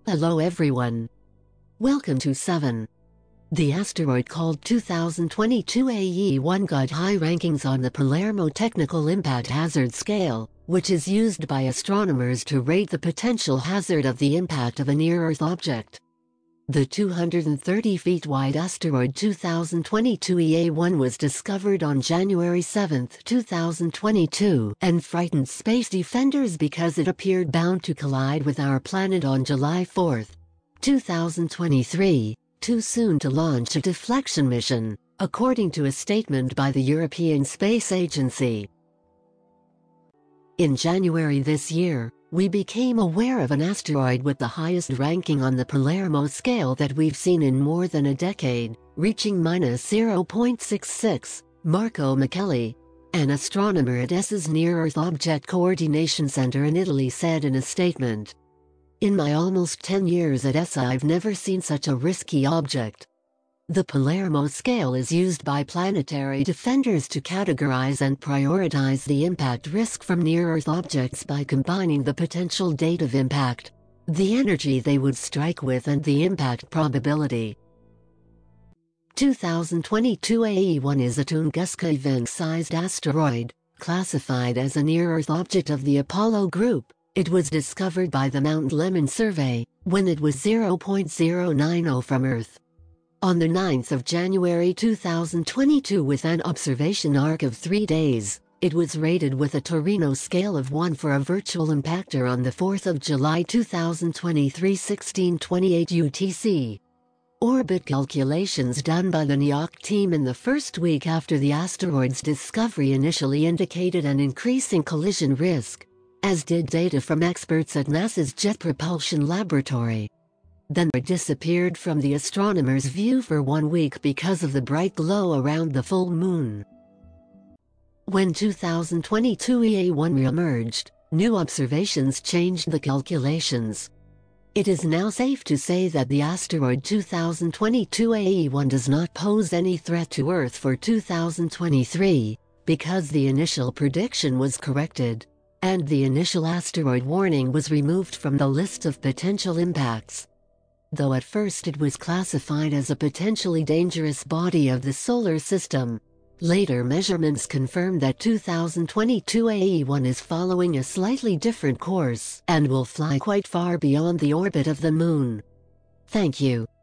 Hello everyone. Welcome to 7. The asteroid called 2022 AE1 got high rankings on the Palermo Technical Impact Hazard Scale, which is used by astronomers to rate the potential hazard of the impact of a near-Earth object. The 230 feet wide asteroid 2022 AE1 was discovered on January 7, 2022, and frightened space defenders because it appeared bound to collide with our planet on July 4, 2023, too soon to launch a deflection mission, according to a statement by the European Space Agency. In January this year, we became aware of an asteroid with the highest ranking on the Palermo scale that we've seen in more than a decade, reaching -0.66, Marco Micheli, an astronomer at ESA's Near-Earth Object Coordination Center in Italy, said in a statement. "In my almost 10 years at ESA, I've never seen such a risky object." The Palermo scale is used by planetary defenders to categorize and prioritize the impact risk from near-Earth objects by combining the potential date of impact, the energy they would strike with, and the impact probability. 2022 AE1 is a Tunguska event-sized asteroid, classified as a near-Earth object of the Apollo group. It was discovered by the Mount Lemmon survey, when it was 0.090 from Earth. On the 9th of January 2022, with an observation arc of 3 days, it was rated with a Torino scale of 1 for a virtual impactor on the 4th of July 2023 16:28 UTC. Orbit calculations done by the NIOC team in the first week after the asteroid's discovery initially indicated an increasing collision risk, as did data from experts at NASA's Jet Propulsion Laboratory. Then it disappeared from the astronomers' view for 1 week because of the bright glow around the full moon. When 2022 AE1 re-emerged, new observations changed the calculations. It is now safe to say that the asteroid 2022 AE1 does not pose any threat to Earth for 2023, because the initial prediction was corrected, and the initial asteroid warning was removed from the list of potential impacts. Though at first it was classified as a potentially dangerous body of the solar system, later measurements confirmed that 2022 AE1 is following a slightly different course and will fly quite far beyond the orbit of the Moon. Thank you.